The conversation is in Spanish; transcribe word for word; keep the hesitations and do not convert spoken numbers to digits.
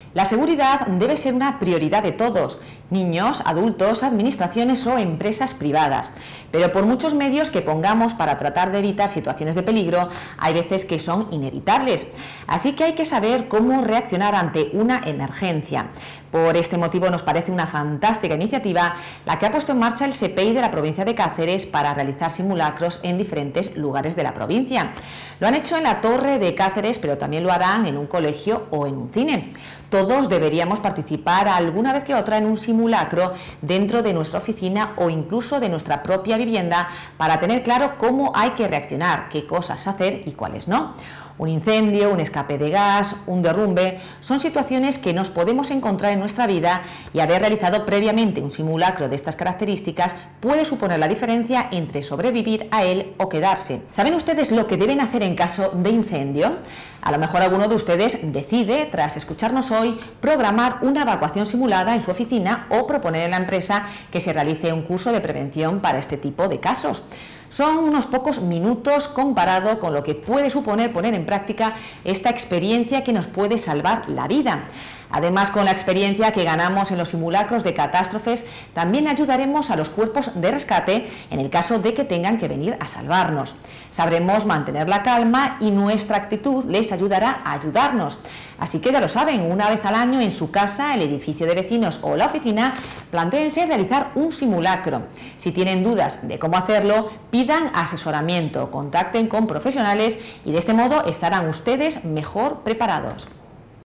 La seguridad debe ser una prioridad de todos, niños, adultos, administraciones o empresas privadas. Pero por muchos medios que pongamos para tratar de evitar situaciones de peligro, hay veces que son inevitables. Así que hay que saber cómo reaccionar ante una emergencia. Por este motivo nos parece una fantástica iniciativa la que ha puesto en marcha el S E P E I de la provincia de Cáceres para realizar simulacros en diferentes lugares de la provincia. Lo han hecho en la Torre de Cáceres, pero también lo harán en un colegio o en un cine. Todos deberíamos participar alguna vez que otra en un simulacro dentro de nuestra oficina o incluso de nuestra propia vivienda para tener claro cómo hay que reaccionar, qué cosas hacer y cuáles no. Un incendio, un escape de gas, un derrumbe, son situaciones que nos podemos encontrar en nuestra vida y haber realizado previamente un simulacro de estas características puede suponer la diferencia entre sobrevivir a él o quedarse. ¿Saben ustedes lo que deben hacer en caso de incendio? A lo mejor alguno de ustedes decide, tras escucharnos hoy, programar una evacuación simulada en su oficina o proponer en la empresa que se realice un curso de prevención para este tipo de casos. Son unos pocos minutos comparado con lo que puede suponer poner en práctica esta experiencia que nos puede salvar la vida. Además, con la experiencia que ganamos en los simulacros de catástrofes, también ayudaremos a los cuerpos de rescate en el caso de que tengan que venir a salvarnos. Sabremos mantener la calma y nuestra actitud les ayudará a ayudarnos. Así que ya lo saben, una vez al año en su casa, el edificio de vecinos o la oficina, plantéense realizar un simulacro. Si tienen dudas de cómo hacerlo, pidan asesoramiento, contacten con profesionales y de este modo estarán ustedes mejor preparados.